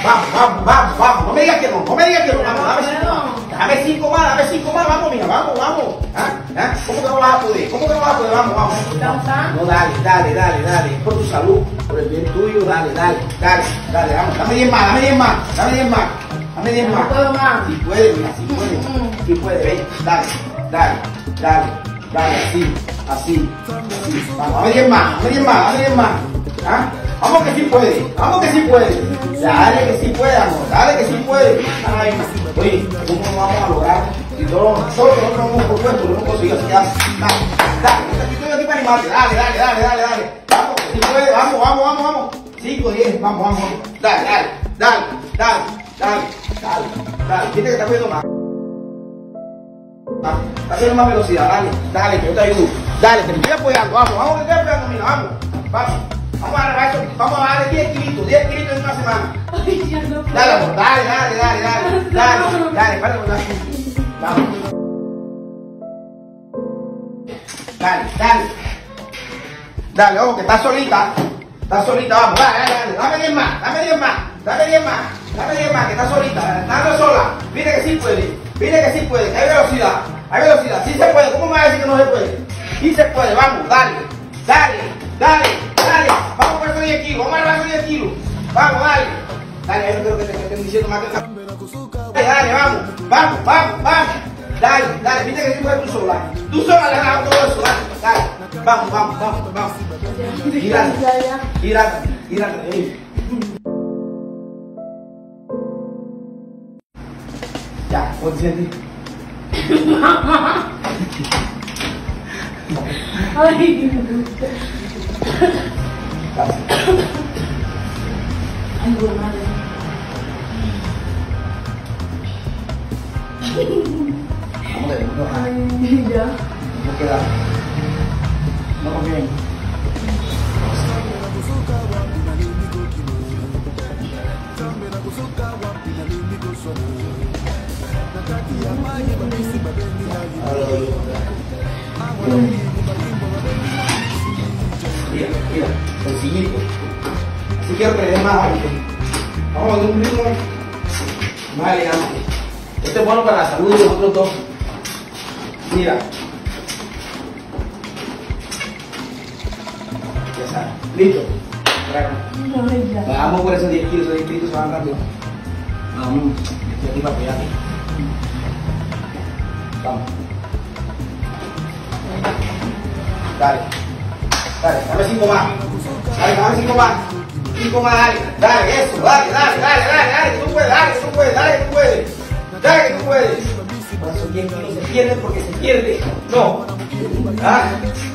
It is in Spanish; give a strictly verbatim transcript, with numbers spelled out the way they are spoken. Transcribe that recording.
Vamos, vamos, vamos, vamos. No me digas que no, no me digas que no. Vamos, dame cinco más. Dame cinco más, dame cinco más. Vamos, mira, vamos, vamos. ¿Ah? ¿Ah? ¿Cómo que no vas a poder? ¿Cómo que no vas a poder? Vamos, vamos. No, dale, dale, dale, dale. Por tu salud, por el bien tuyo, dale, dale, dale, dale, vamos. Dame diez más, dame diez más, dame diez más. Dame diez más. No puedo más. Si puede, mira, si puede. Si puede, ven, dale, dale, dale, dale, así, así, así. Vamos, dame diez más, dame diez más, dame diez más. ¿Ah? Vamos que sí puede, vamos que sí puede. Dale que sí puede, amor, dale que sí puede. Ay, oye, ¿cómo no vamos a lograr? Si todos nosotros no nos hemos propuesto, no hemos conseguido así, dale, dale, dale, estoy aquí para animarte, dale, dale, dale, dale, dale. Vamos, que sí puede, vamos, vamos, vamos, vamos. cinco, diez, vamos, vamos, vamos. Dale, dale, dale, dale, dale, dale, dale. Fíjate que está cogiendo más. Ah, está haciendo más velocidad, dale, dale, que yo te ayudo. Dale, te estoy apoyando, vamos, vamos, que te estoy apoyando, mira, vamos, vamos. Vamos a agarrar eso, vamos a darle diez kilitos, diez kilitos en una semana. Ay, ya no puedo. Dale, amor, dale, dale, dale, dale, dale, dale, dale, dale. Vamos. Dale, dale. Dale, ojo, que estás solita. Estás solita, vamos, dale, dale, dale. Dame diez más, dame diez más, dame diez más, dame diez más, que estás solita, estás sola. Mire que sí puede, mire que sí puede, que hay velocidad, hay velocidad, sí se puede. ¿Cómo me vas a decir que no se puede? Sí se puede, vamos, dale, dale, dale, dale. Vamos por esos diez kilos, vamos a esos diez kilos. Vamos, dale. Dale, yo no creo que te, que te estén diciendo más que nada. Dale, dale, vamos, vamos, vamos, vamos. Dale, dale, viste que sí puedes tú sola. Tú sola le das todo eso, dale, dale. Vamos, vamos, vamos, vamos. Gírate, gírate, gírate. Ya, consiente. Ay, qué gusto. Ay, buena madre. Vamos a ver, no, Ay, ya. no queda. Vamos bien. Mira, mira, sencillito. Así quiero que le dé más aire. Vamos a dar un ritmo más elegante. Esto es bueno para la salud de nosotros dos. Mira. Ya sabes. Listo. Ay, ya. Vamos por esos diez kilos, esos diez kilos se van rápido. Vamos. Estoy aquí para apoyarte. Vamos. Dale. Dale, dame cinco más. Dale, dame cinco más. Cinco más, dale. Dale, eso, dale, dale, dale, dale, dale, que tú puedes, dale, que tú puedes, dale, que tú puedes. Dale, que tú puedes. Por esos diez kilos se pierden porque se pierde. No. Ah.